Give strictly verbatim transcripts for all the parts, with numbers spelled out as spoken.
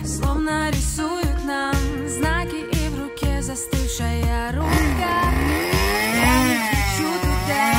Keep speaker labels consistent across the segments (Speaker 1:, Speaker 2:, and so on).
Speaker 1: словно рисуют нам знаки, и в руке застывшая рука. Я не хочу туда.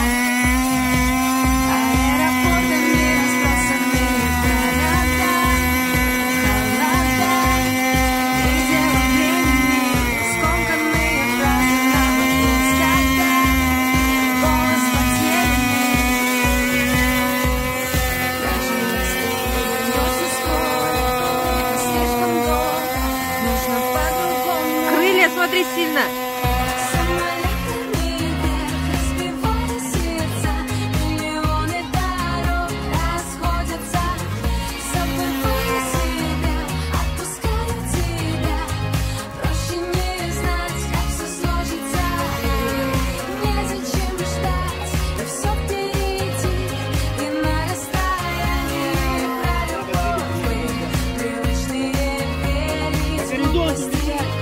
Speaker 1: Аэропортами разбросанные города, холода, предела времени, скомканные фразы на вопрос «когда», голос потерянный. Даже если ты вернешься скоро, это слишком долго, нужно по-другому.
Speaker 2: Крылья, смотри, сильно.
Speaker 1: Самолетами вверх разбивая сердца, миллионы дорог расходятся, забывая себя, отпускаю тебя. Проще не знать, как все сложится. Незачем ждать, и все впереди, и на расстоянии про любовь мы привычные верить глупости.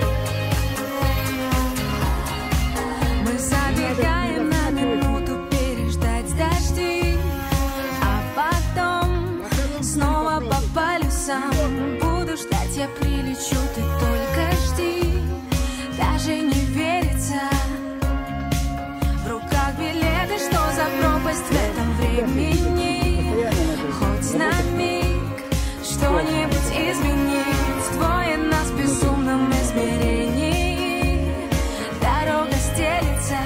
Speaker 1: Мы забегаем на минуту переждать дожди, а потом снова по полюсам буду ждать, я прилечу, ты только жди. Даже не верится, в руках билеты, что за пропасть в этом времени. Хоть на миг что-нибудь изменить, двое нас в безумном измерении. Дорога стелится.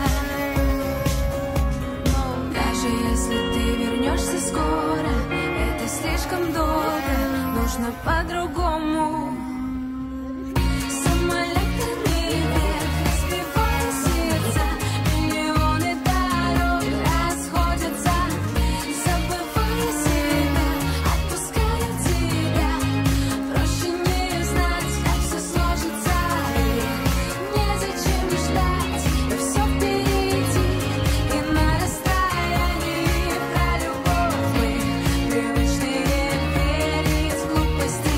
Speaker 1: Даже если ты вернешься скоро, это слишком долго, нужно по-другому. Самолетами вверх разбивая сердца, миллионы дорог расходятся, забывая себя, отпускаю тебя. Проще не знать, как все сложится. Незачем ждать, и все впереди, и на расстоянии про любовь мы привычные верить глупости.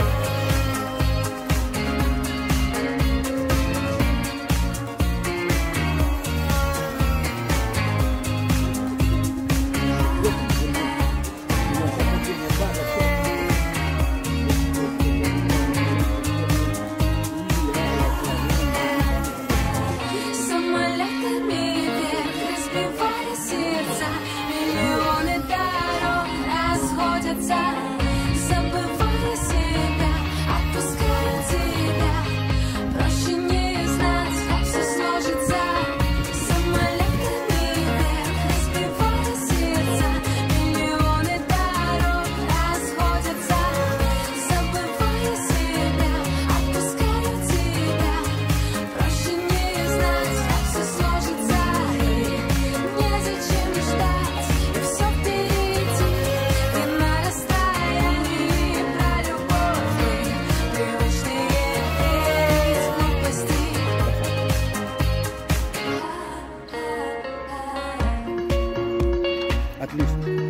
Speaker 1: Самолетами вверх разбивая сердца, миллионы дорог расходятся, забывая себя, отпуская тебя. Проще не знать, как все сложится. Самолетами вверх разбивая сердца, миллионы дорог расходятся, забывая себя, отпускаю тебя. Проще не знать, как все сложится. Незачем ждать, и все впереди, и на расстоянии про любовь мы привычные верить глупости.
Speaker 3: Отлично.